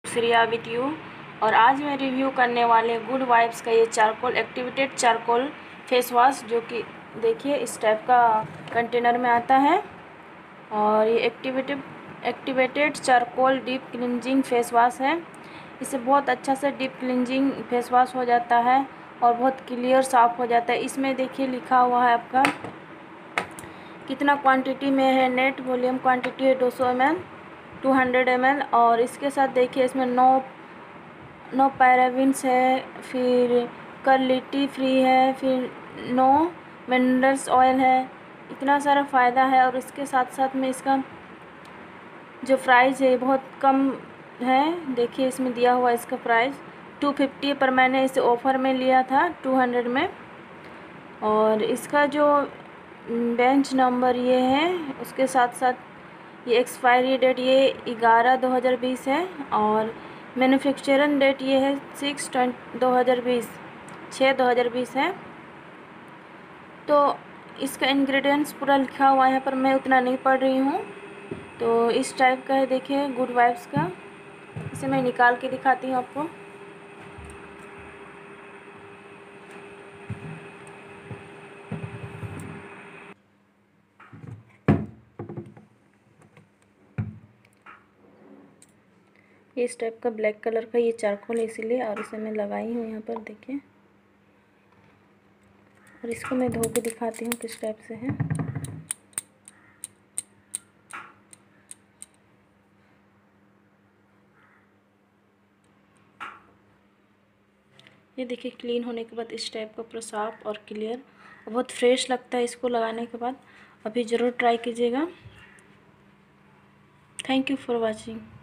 Shreya with you. और आज मैं रिव्यू करने वाले गुड वाइब्स का ये charcoal activated charcoal face wash, जो कि देखिए इस टाइप का कंटेनर में आता है। और ये activated charcoal deep cleansing face wash है। इससे बहुत अच्छा से डीप क्लिनजिंग फेस वॉश हो जाता है और बहुत क्लियर साफ़ हो जाता है। इसमें देखिए लिखा हुआ है आपका कितना क्वांटिटी में है। नेट वॉल्यूम क्वांटिटी है 200 ml 200 ml। और इसके साथ देखिए इसमें नो पैराबिन्स है, फिर क्वालिटी फ्री है, फिर नो मिनरल्स ऑयल है। इतना सारा फ़ायदा है। और इसके साथ साथ में इसका जो प्राइस है बहुत कम है। देखिए इसमें दिया हुआ इसका प्राइस 250 पर मैंने इसे ऑफ़र में लिया था 200 में। और इसका जो बेंच नंबर ये है, उसके साथ साथ ये एक्सपायरी डेट ये 11/2020 है। और मैन्युफैक्चरिंग डेट ये है 6/2020 है। तो इसका इंग्रेडिएंट्स पूरा लिखा हुआ है, पर मैं उतना नहीं पढ़ रही हूँ। तो इस टाइप का है देखिए गुड वाइब्स का। इसे मैं निकाल के दिखाती हूँ आपको। ये इस टाइप का ब्लैक कलर का ये चारकोल है इसीलिए। और इसे मैं लगाई हूँ यहाँ पर देखिए। और इसको मैं धो के दिखाती हूँ किस टाइप से है। ये देखिए क्लीन होने के बाद इस टाइप का पूरा साफ और क्लियर और बहुत फ्रेश लगता है इसको लगाने के बाद। अभी ज़रूर ट्राई कीजिएगा। Thank you for watching.